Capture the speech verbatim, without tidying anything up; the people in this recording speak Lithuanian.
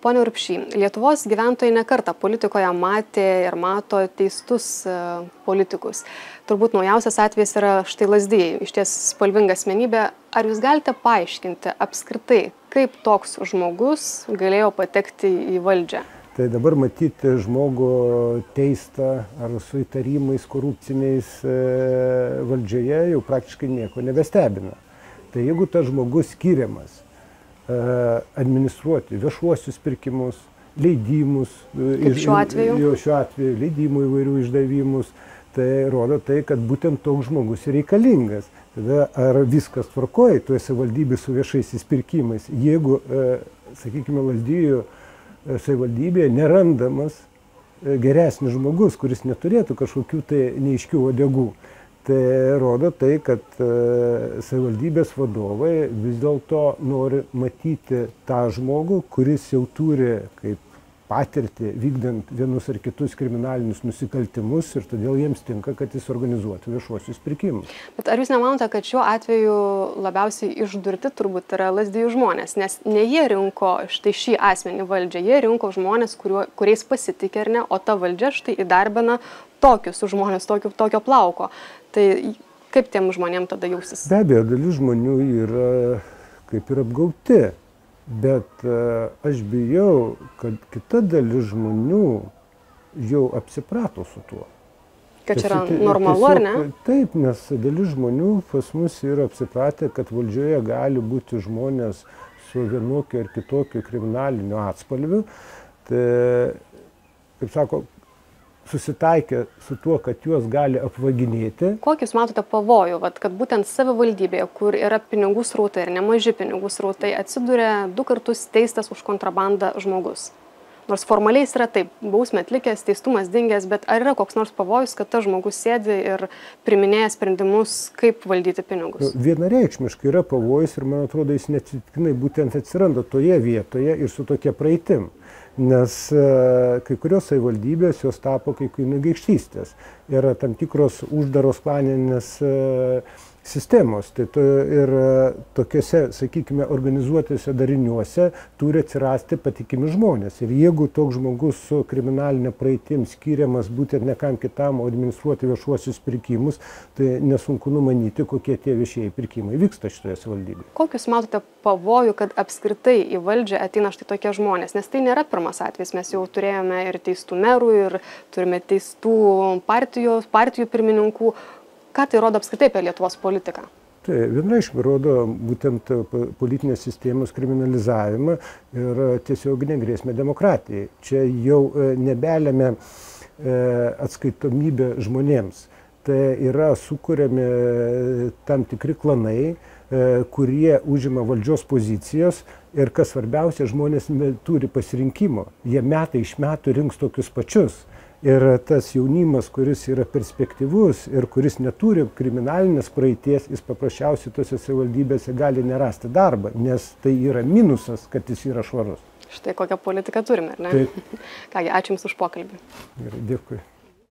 Pone Urbšy, Lietuvos gyventojai nekartą politikoje matė ir mato teistus politikus. Turbūt naujausias atvejis yra štai Lazdijai, išties spalvinga asmenybė. Ar jūs galite paaiškinti apskritai, kaip toks žmogus galėjo patekti į valdžią? Tai dabar matyti žmogų teistą ar su įtarimais korupciniais valdžioje jau praktiškai nieko nebestebina. Tai jeigu tas žmogus skiriamas administruoti viešuosius pirkimus, leidimus, kaip šiuo atveju, jo, šiuo atveju leidimų įvairių išdavimus, tai rodo tai, kad būtent toks žmogus yra reikalingas. Tada ar viskas tvarkoja toje savivaldybėje su viešaisiais pirkimais, jeigu, sakykime, Lazdijų savivaldybėje nerandamas geresnis žmogus, kuris neturėtų kažkokių tai neaiškių uodegų. Tai rodo tai, kad savivaldybės vadovai vis dėlto nori matyti tą žmogų, kuris jau turi kaip patirtį vykdant vienus ar kitus kriminalinius nusikaltimus ir todėl jiems tinka, kad jis organizuotų viešuosius pirkimus. Bet ar jūs nemanote, kad šiuo atveju labiausiai išdurti turbūt yra Lazdijų žmonės, nes ne jie rinko štai šį asmenį valdžią, jie rinko žmonės, kuriuo, kuriais pasitikė, ar ne, o ta valdžia štai įdarbina tokius žmonės, tokio, tokio plauko. Tai kaip tiem žmonėm tada jausis? Be abejo, dalis žmonių yra kaip ir apgauti, bet aš bijau, kad kita dalis žmonių jau apsiprato su tuo. Kad čia yra normalu, ar ne? Taip, nes dalis žmonių pas mus yra apsipratę, kad valdžioje gali būti žmonės su vienokiu ar kitokiu kriminaliniu atspalviu. Tai, kaip sako, susitaikė su tuo, kad juos gali apvaginėti. Kokį jūs matote pavojų, vat, kad būtent savivaldybėje, kur yra pinigų srautai ir nemaži pinigų srautai, atsiduria du kartus teistas už kontrabandą žmogus? Nors formaliai jis yra taip, bausmė atlikęs, teistumas dingęs, bet ar yra koks nors pavojus, kad tas žmogus sėdi ir priminėja sprendimus, kaip valdyti pinigus? Vienareikšmiškai yra pavojus ir, man atrodo, jis neatsitiktinai būtent atsiranda toje vietoje ir su tokia praeitim. Nes kai kurios savivaldybės jos tapo kai kunigaikštystės. Yra tam tikros uždaros klaninės sistemos. Tai to, ir tokiuose, sakykime, organizuotėse dariniuose turi atsirasti patikimi žmonės. Ir jeigu toks žmogus su kriminalinė praeitim skiriamas būtent ne kam kitam, o administruoti viešuosius pirkimus, tai nesunku numanyti, kokie tie viešieji pirkimai vyksta šitoje savivaldybėje. Kokius matote pavojų, kad apskritai į valdžią ateina štai tokie žmonės? Nes tai nėra pirmas atvejis. Mes jau turėjome ir teistų merų, ir turime teistų partijų, partijų pirmininkų. Ką tai rodo apskritai apie Lietuvos politiką? Tai vienareikšmiai rodo būtent politinės sistemos kriminalizavimą ir tiesioginę grėsmę demokratijai. Čia jau nebelėme atskaitomybę žmonėms. Tai yra sukuriami tam tikri klanai, kurie užima valdžios pozicijos ir, kas svarbiausia, žmonės turi pasirinkimo. Jie metai iš metų rinks tokius pačius. Ir tas jaunimas, kuris yra perspektyvus ir kuris neturi kriminalinės praeities, jis paprasčiausiai tose savivaldybėse gali nerasti darbą, nes tai yra minusas, kad jis yra švarus. Štai kokią politiką turime, ar ne? Taip. Kągi, ačiū Jums už pokalbį. Gerai, dėkui.